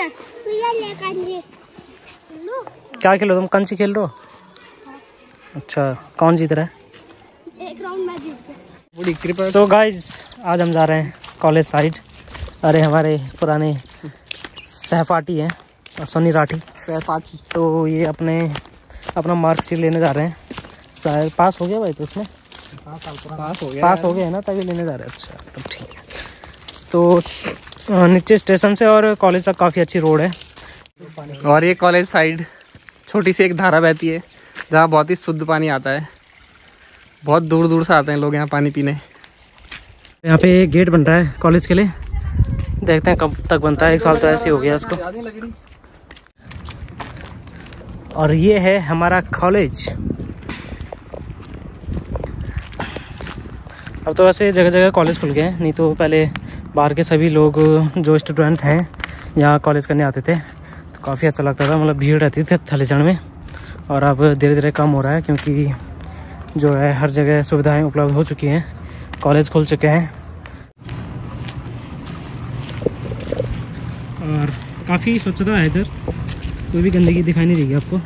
क्या खेलो तुम? कंची खेल रहे हो? अच्छा, कौन जीत रहा है? एक राउंड में जीत गए। सो गाइज, आज हम जा रहे हैं कॉलेज साइड। अरे हमारे पुराने सहपाठी हैं सोनी राठी सहपाठी, तो ये अपना मार्कशीट लेने जा रहे हैं। शायद पास हो गया भाई, तो उसमें पास हो गया है ना, तभी लेने जा रहे हैं। अच्छा तब ठीक है। तो नीचे स्टेशन से और कॉलेज तक काफ़ी अच्छी रोड है। और ये कॉलेज साइड छोटी सी एक धारा बहती है जहाँ बहुत ही शुद्ध पानी आता है। बहुत दूर दूर से आते हैं लोग यहाँ पानी पीने। यहाँ पे गेट बन रहा है कॉलेज के लिए, देखते हैं कब तक बनता है। 1 साल तो ऐसे हो गया उसको। और ये है हमारा कॉलेज। अब तो वैसे जगह जगह कॉलेज खुल गए हैं, नहीं तो पहले बाहर के सभी लोग जो स्टूडेंट हैं यहाँ कॉलेज करने आते थे, तो काफ़ी अच्छा लगता था। मतलब भीड़ रहती थी थलीसण में। और अब धीरे धीरे कम हो रहा है, क्योंकि जो है हर जगह सुविधाएं उपलब्ध हो चुकी हैं, कॉलेज खुल चुके हैं और काफ़ी स्वच्छता है इधर, कोई भी गंदगी दिखाई नहीं देगी आपको।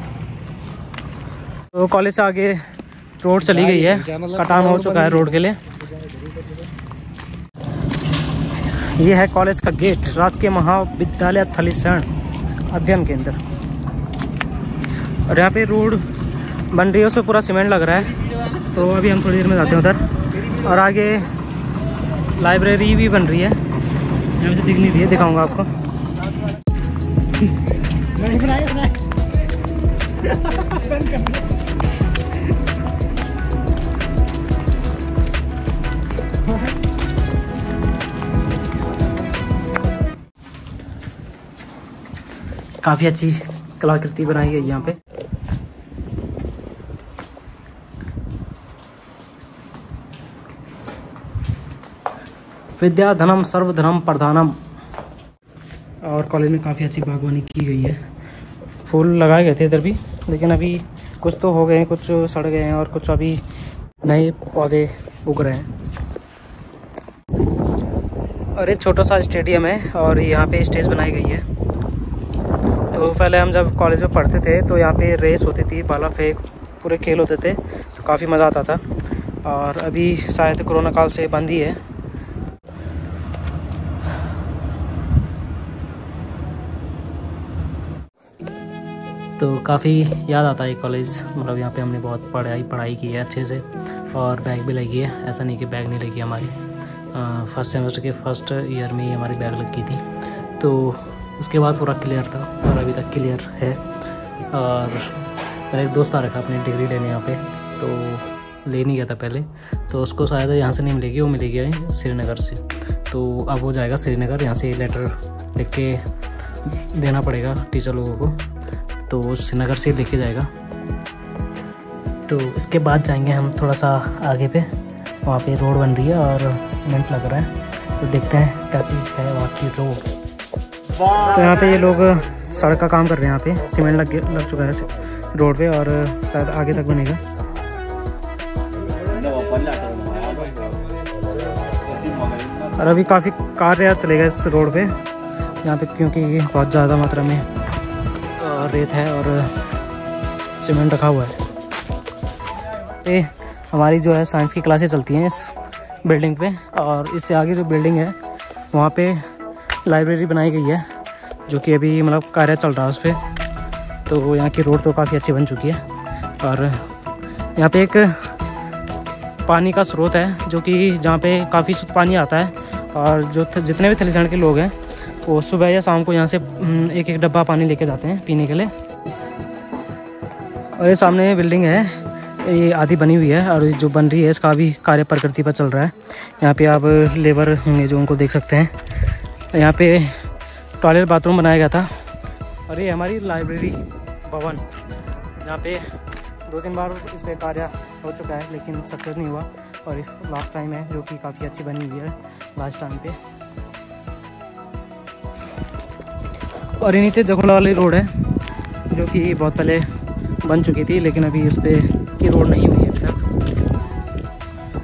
तो कॉलेज से आगे रोड चली गई है, कटान हो चुका है रोड के लिए। ये है कॉलेज का गेट, राजकीय महाविद्यालय थलीसण अध्ययन केंद्र। और यहाँ पे रोड बन रही है, उसमें पूरा सीमेंट लग रहा है। तो अभी हम थोड़ी देर में जाते हैं उधर। और आगे लाइब्रेरी भी बन रही है, यहाँ से दिख नहीं रही है, दिखाऊंगा आपको। काफ़ी अच्छी कलाकृति बनाई गई यहाँ पे। विद्या धनम सर्वधनम प्रधानम। और कॉलेज में काफ़ी अच्छी बागवानी की गई है। फूल लगाए गए थे इधर भी, लेकिन अभी कुछ तो हो गए हैं, कुछ सड़ गए हैं और कुछ अभी नए पौधे उग रहे हैं। और एक छोटा सा स्टेडियम है और यहाँ पे स्टेज बनाई गई है। तो पहले हम जब कॉलेज में पढ़ते थे तो यहाँ पे रेस होती थी, भाला फेंक, पूरे खेल होते थे, तो काफ़ी मज़ा आता था। और अभी शायद कोरोना काल से बंद ही है। तो काफ़ी याद आता है कॉलेज। मतलब यहाँ पे हमने बहुत पढ़ाई की है अच्छे से, और बैग भी लगी है। ऐसा नहीं कि बैग नहीं लगी हमारी। फर्स्ट सेमेस्टर के फर्स्ट ईयर में ही हमारी बैग लगी थी, तो उसके बाद पूरा क्लियर था और अभी तक क्लियर है। और मेरा एक दोस्त आ रखा अपनी डिग्री लेने यहाँ पे, तो ले नहीं गया था पहले, तो उसको शायद यहाँ से नहीं मिलेगी, वो मिलेगी श्रीनगर से। तो अब हो जाएगा श्रीनगर, यहाँ से लेटर लिख के देना पड़ेगा टीचर लोगों को, तो श्रीनगर से लेके जाएगा। तो इसके बाद जाएंगे हम थोड़ा सा आगे पे, वहाँ पे रोड बन रही है और मिनट लग रहा है, तो देखते हैं कैसी है वहाँ की रोड। तो यहाँ पे ये लोग सड़क का काम कर रहे हैं। यहाँ पे सीमेंट लग चुका है रोड पे, और शायद आगे तक बनेगा। और अभी काफ़ी कार्य चलेगा इस रोड पे यहाँ पे, क्योंकि बहुत ज़्यादा मात्रा में रेत है और सीमेंट रखा हुआ है। ये हमारी जो है साइंस की क्लासेस चलती हैं इस बिल्डिंग पे, और इससे आगे जो बिल्डिंग है वहाँ पे लाइब्रेरी बनाई गई है, जो कि अभी मतलब कार्य चल रहा है उस पर। तो यहाँ की रोड तो काफ़ी अच्छी बन चुकी है। और यहाँ पे एक पानी का स्रोत है, जो कि जहाँ पे काफ़ी शुद्ध पानी आता है। और जो जितने भी थलीसण के लोग हैं वो सुबह या शाम को यहाँ से एक एक डब्बा पानी लेके जाते हैं पीने के लिए। और ये सामने बिल्डिंग है, ये आधी बनी हुई है, और जो बन रही है इसका भी कार्य प्रगति पर चल रहा है। यहाँ पे आप लेबर होंगे जो उनको देख सकते हैं। यहाँ पे टॉयलेट बाथरूम बनाया गया था। और ये हमारी लाइब्रेरी भवन, जहाँ पे 2-3 बार इस पर कार्य हो चुका है, लेकिन सक्सेस नहीं हुआ। और लास्ट टाइम है, जो कि काफ़ी अच्छी बनी हुई है लास्ट टाइम पे। और ये नीचे जखोला वाली रोड है, जो कि बहुत पहले बन चुकी थी, लेकिन अभी उस पर की रोड नहीं हुई है अभी तक।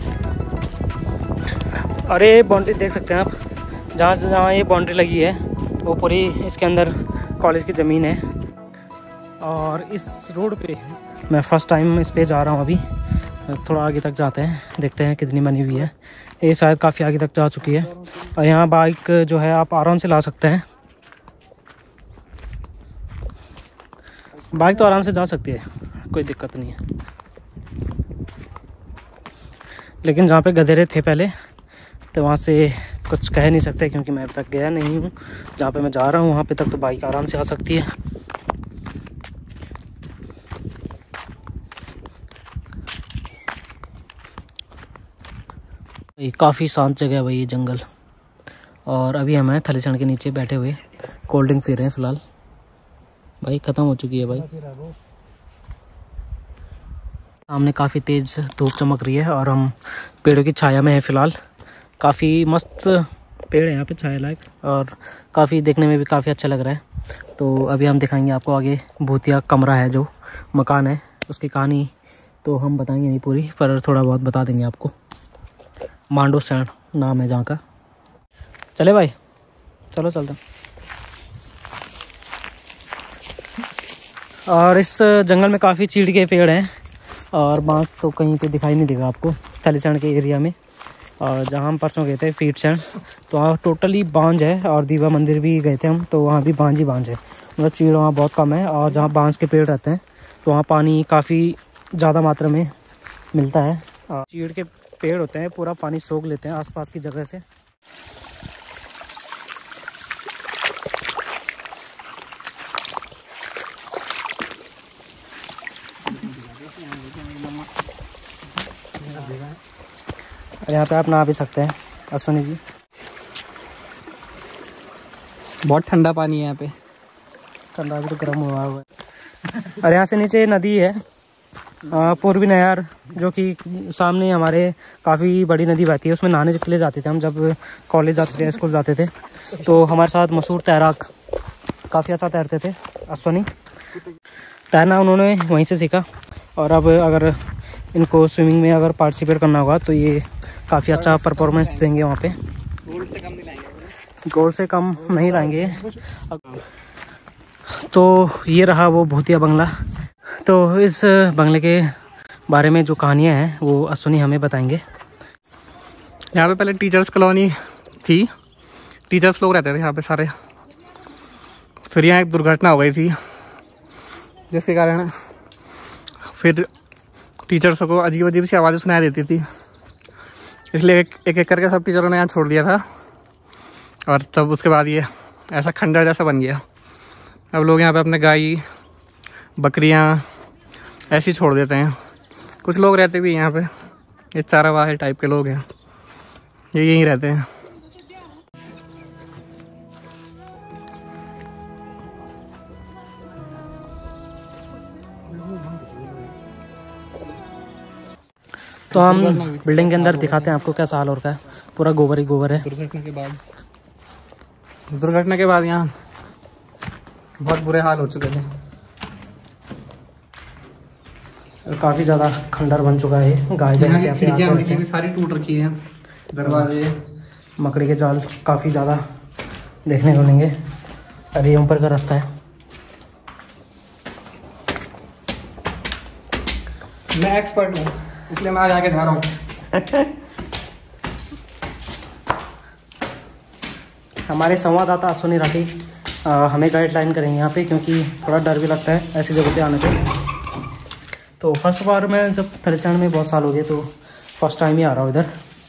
और ये बाउंड्री देख सकते हैं आप, जहाँ ये बाउंड्री लगी है वो पूरी इसके अंदर कॉलेज की ज़मीन है। और इस रोड पे मैं फ़र्स्ट टाइम इस पे जा रहा हूँ। अभी थोड़ा आगे तक जाते हैं, देखते हैं कितनी बनी हुई है। ये शायद काफ़ी आगे तक जा चुकी है। और यहाँ बाइक जो है आप आराम से ला सकते हैं। बाइक तो आराम से जा सकती है, कोई दिक्कत नहीं है। लेकिन जहाँ पे गधेरे थे पहले, तो वहाँ से कुछ कह नहीं सकते क्योंकि मैं अब तक गया नहीं हूँ। जहाँ पे मैं जा रहा हूँ वहाँ पे तक तो बाइक आराम से आ सकती है। ये काफ़ी शांत जगह है भाई, ये जंगल। और अभी हम हैं थलीसण के नीचे बैठे हुए, कोल्ड ड्रिंक पी रहे हैं फ़िलहाल। भाई ख़त्म हो चुकी है भाई। सामने काफ़ी तेज़ धूप चमक रही है और हम पेड़ों की छाया में है फ़िलहाल। काफ़ी मस्त पेड़ है यहाँ पे, छाया लायक, और काफ़ी देखने में भी काफ़ी अच्छा लग रहा है। तो अभी हम दिखाएंगे आपको आगे भूतिया कमरा है, जो मकान है, उसकी कहानी तो हम बताएंगे नहीं पूरी, पर थोड़ा बहुत बता देंगे आपको। मांडो सैंड नाम है जहाँ का। चले भाई, चलो चलते हैं। और इस जंगल में काफ़ी चीड़ के पेड़ हैं और बांस तो कहीं पे दिखाई नहीं देगा आपको थलीसण के एरिया में। और जहाँ हम परसों गए थे फीटसैंड, तो वहाँ टोटली बांझ है। और दीवा मंदिर भी गए थे हम, तो वहाँ भी बांझ ही बांझ है, मतलब चीड़ वहाँ बहुत कम है। और जहाँ बांस के पेड़ रहते हैं तो वहाँ पानी काफ़ी ज़्यादा मात्रा में मिलता है। और चीड़ के पेड़ होते हैं, पूरा पानी सोख लेते हैं आसपास की जगह से। यहाँ पे आप नहा भी सकते हैं अश्विनी जी। बहुत ठंडा पानी है यहाँ पे। ठंडा भी तो गर्म हुआ हुआ है। और यहाँ से नीचे नदी है पूर्वी नयार, जो कि सामने हमारे काफ़ी बड़ी नदी बहती है। उसमें नहाने के लिए जाते थे हम, जब कॉलेज जाते थे, स्कूल जाते थे। तो हमारे साथ मशहूर तैराक काफ़ी अच्छा तैरते थे, अश्विनी। तैरना उन्होंने वहीं से सीखा। और अब अगर इनको स्विमिंग में अगर पार्टिसिपेट करना होगा तो ये काफ़ी अच्छा परफॉर्मेंस देंगे वहाँ पे। गोल्ड से कम नहीं लाएंगे। तो ये रहा वो भूतिया बंगला। तो इस बंगले के बारे में जो कहानियाँ हैं वो अश्विनी हमें बताएंगे। यहाँ पे पहले टीचर्स कॉलोनी थी, टीचर्स लोग रहते थे यहाँ पे सारे। फिर यहाँ एक दुर्घटना हो गई थी, जिसके कारण फिर टीचर्स को अजीब अजीब सी आवाज़ें सुनाई देती थी। इसलिए एक एक करके सब टीचरों ने यहाँ छोड़ दिया था। और तब उसके बाद ये ऐसा खंडर जैसा बन गया। अब लोग यहाँ पे अपने गाय बकरियाँ ऐसे ही छोड़ देते हैं। कुछ लोग रहते भी यहाँ पे, ये चारावाह टाइप के लोग हैं, ये यहीं रहते हैं। तो हम बिल्डिंग के अंदर दिखाते हैं आपको कैसा हाल हो रखा है। पूरा गोबर ही गोबर है। दुर्घटना के बाद यहाँ बहुत बुरे हाल हो चुके थे। काफ़ी ज़्यादा खंडर बन चुका है। गाय भैंस यहाँ पे सारी टूट रखी है, दरवाजे, मकड़ी के जाल काफ़ी ज़्यादा देखने को मिलेंगे। अरे ऊपर का रास्ता है। मैं एक्सपर्ट हूँ, इसलिए मैं आज आके जा रहा हूँ। हमारे संवाददाता अश्विनी राठी हमें गाइडलाइन करेंगे यहाँ पे, क्योंकि थोड़ा डर भी लगता है ऐसी जगह पे आने पे। तो फर्स्ट बार मैं जब थलीसैंड में बहुत साल हो गए, तो फर्स्ट टाइम ही आ रहा हूँ इधर।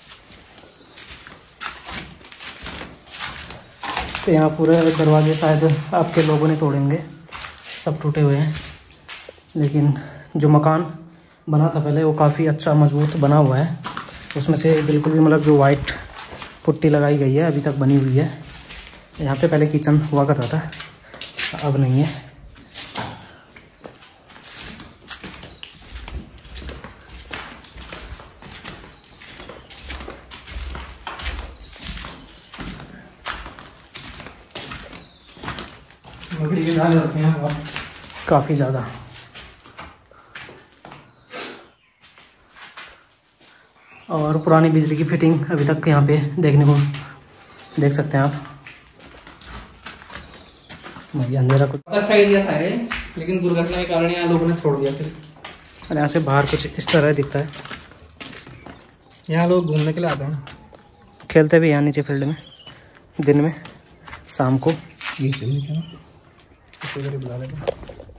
तो यहाँ पूरे दरवाजे शायद आपके लोगों ने तोड़ेंगे, सब टूटे हुए हैं। लेकिन जो मकान बना था पहले वो काफ़ी अच्छा मजबूत बना हुआ है। उसमें से बिल्कुल भी मतलब जो वाइट पुट्टी लगाई गई है अभी तक बनी हुई है। यहाँ पे पहले किचन हुआ करता था, अब नहीं है। मकड़ी के जाल रखे हैं काफ़ी ज़्यादा। और पुरानी बिजली की फिटिंग अभी तक यहाँ पे देखने को देख सकते हैं आप। भाई अंधेरा कुछ अच्छा एरिया था ये, लेकिन दुर्घटना के कारण यहाँ लोगों ने छोड़ दिया फिर। और यहाँ से बाहर कुछ इस तरह दिखता है। यहाँ लोग घूमने के लिए आते हैं, खेलते भी यहाँ नीचे फील्ड में दिन में, शाम को। ये सही नीचे ना बुला लेते हैं।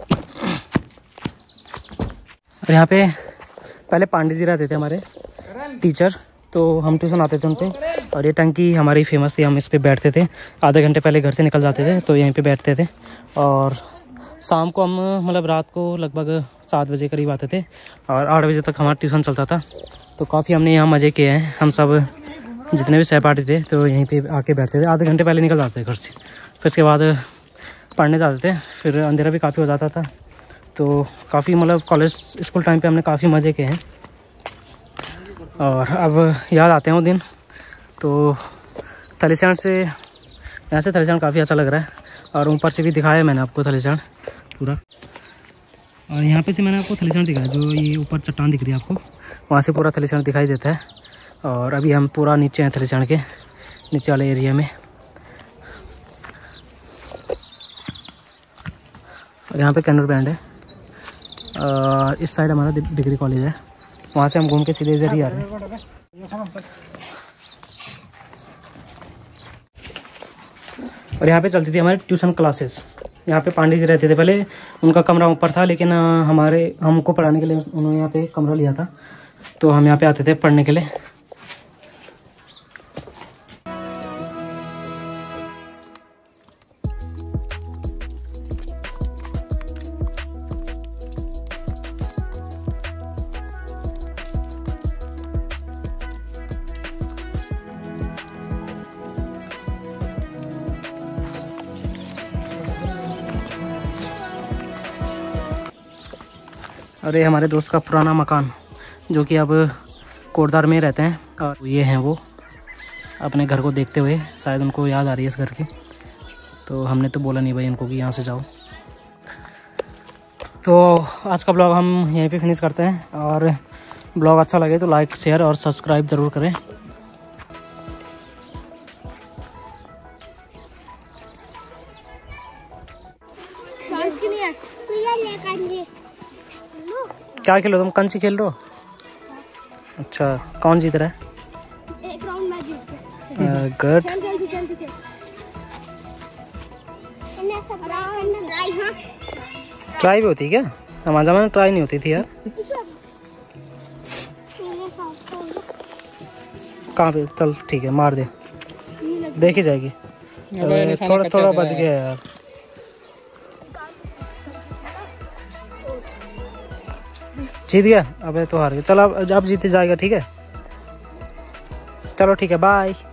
और यहाँ पे पहले पांडे जी रहते थे हमारे टीचर, तो हम ट्यूशन आते थे उन पे। और ये टंकी हमारी फेमस थी, हम इस पे बैठते थे। आधे घंटे पहले घर से निकल जाते थे तो यहीं पे बैठते थे। और शाम को हम मतलब रात को लगभग 7 बजे करीब आते थे और 8 बजे तक हमारा ट्यूशन चलता था। तो काफ़ी हमने यहाँ मज़े किए हैं। हम सब जितने भी सहपाठी थे तो यहीं पे आके बैठते थे। आधे घंटे पहले निकल जाते थे घर से, फिर उसके बाद पढ़ने जाते थे। फिर अंधेरा भी काफ़ी हो जाता था। तो काफ़ी मतलब कॉलेज स्कूल टाइम पे हमने काफ़ी मज़े किए हैं। और अब याद आते हैं वो दिन। तो थलीसैंण से, यहाँ से थलीसैंण काफ़ी अच्छा लग रहा है। और ऊपर से भी दिखाया मैंने आपको थलीसैंण पूरा। और यहाँ पे से मैंने आपको थलीसैंण दिखाया, जो ये ऊपर चट्टान दिख रही है आपको, वहाँ से पूरा थलीसैंण दिखाई देता है। और अभी हम पूरा नीचे हैं थलीसैंण के नीचे वाले एरिया में। और यहाँ पे कैनर बैंड है। इस साइड हमारा डिग्री कॉलेज है, वहाँ से हम घूम के सीधे इधर ही आ रहे हैं। और यहाँ पे चलती थी हमारी ट्यूशन क्लासेस। यहाँ पे पांडे जी रहते थे पहले, उनका कमरा ऊपर था, लेकिन हमको पढ़ाने के लिए उन्होंने यहाँ पे कमरा लिया था। तो हम यहाँ पे आते थे पढ़ने के लिए। और ये हमारे दोस्त का पुराना मकान, जो कि अब कोटद्वार में रहते हैं। और ये हैं वो अपने घर को देखते हुए, शायद उनको याद आ रही है इस घर की। तो हमने तो बोला नहीं भाई इनको कि यहाँ से जाओ। तो आज का ब्लॉग हम यहीं पे फिनिश करते हैं। और ब्लॉग अच्छा लगे तो लाइक, शेयर और सब्सक्राइब ज़रूर करें। क्या खेलो तुम? कंची खेल रहे हो? अच्छा, कौन जीत रहा है? एक राउंड मैं जीत गया। गुड। ट्राई भी होती है क्या? हमारे ज़माने में ट्राई नहीं होती थी यार। कहाँ पे? चल ठीक है, मार दे, देखी जाएगी। थोड़ा थोड़ा बच गया यार। जीत गया? अबे तो हार गया। चलो अब जीते जाएगा, ठीक है। चलो ठीक है, बाय।